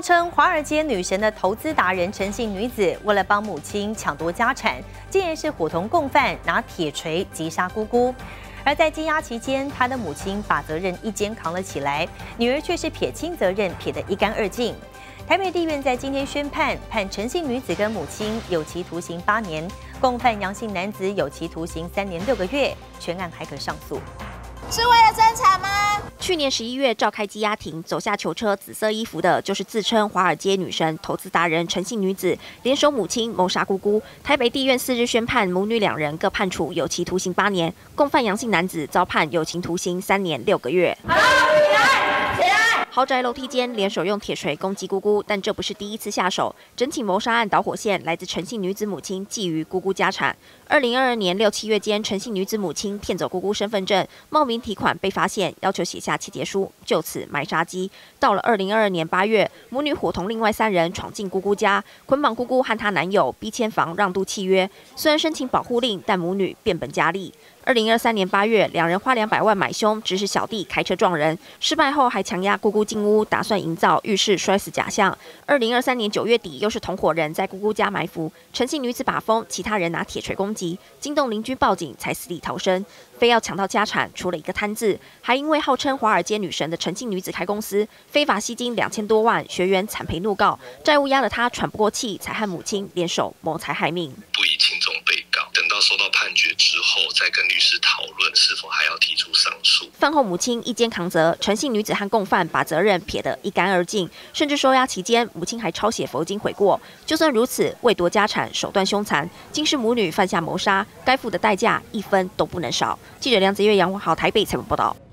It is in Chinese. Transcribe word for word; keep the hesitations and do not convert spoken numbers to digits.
号称华尔街女神的投资达人陈姓女子，为了帮母亲抢夺家产，竟然是伙同共犯拿铁锤击杀姑姑。而在羁押期间，她的母亲把责任一肩扛了起来，女儿却是撇清责任，撇得一干二净。台北地院在今天宣判，判陈姓女子跟母亲有期徒刑八年，共犯杨姓男子有期徒刑三年六个月，全案还可上诉。 是为了争产吗？ 去年十一月召开羁押庭，走下囚车，紫色衣服的就是自称华尔街女神、投资达人陈姓女子，联手母亲谋杀姑姑。台北地院四日宣判，母女两人各判处有期徒刑八年，共犯杨姓男子遭判有期徒刑三年六个月。好，起来，起来！豪宅楼梯间联手用铁锤攻击姑姑，但这不是第一次下手。整起谋杀案导火线来自陈姓女子母亲觊觎姑姑家产。二零二二年六七月间，陈姓女子母亲骗走姑姑身份证，冒名提款被发现，要求写下契结书，就此埋杀机。到了二零二二年八月，母女伙同另外三人闯进姑姑家，捆绑姑姑和她男友，逼签房让渡契约。虽然申请保护令，但母女变本加厉。 二零二三年八月，两人花两百万买凶，指使小弟开车撞人，失败后还强压姑姑进屋，打算营造浴室摔死假象。二零二三年九月底，又是同伙人在姑姑家埋伏，陈姓女子把风，其他人拿铁锤攻击，惊动邻居报警，才死里逃生。非要抢到家产，除了一个贪字，还因为号称华尔街女神的陈姓女子开公司，非法吸金两千多万，学员惨赔怒告，债务压得她喘不过气，才和母亲联手谋财害命。 不以轻重被告，等到收到判决之后，再跟律师讨论是否还要提出上诉。 饭后母亲一肩扛责，陈姓女子和共犯把责任撇得一干二净，甚至收押期间，母亲还抄写佛经悔过。就算如此，为夺家产手段凶残，竟是母女犯下谋杀，该付的代价一分都不能少。记者梁子月、杨文豪台北采访报道。